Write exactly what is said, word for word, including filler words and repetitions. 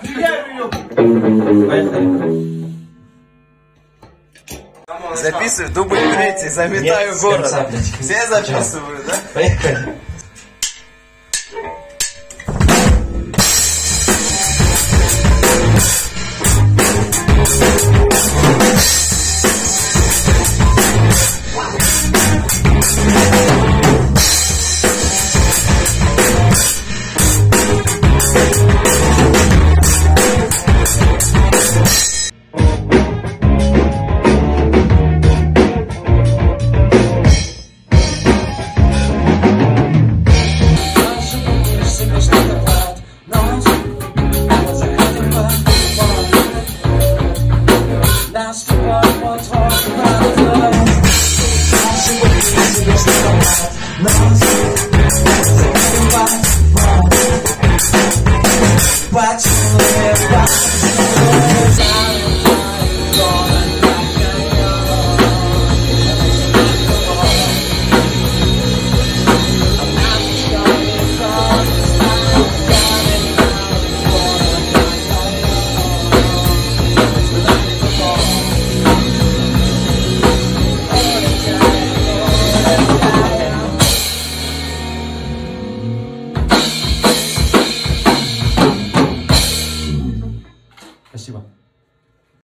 Поехали. Записываю, дубль третий, заметаю Нет, город. конца, Все записывают, да? Поехали. Watch you live, watch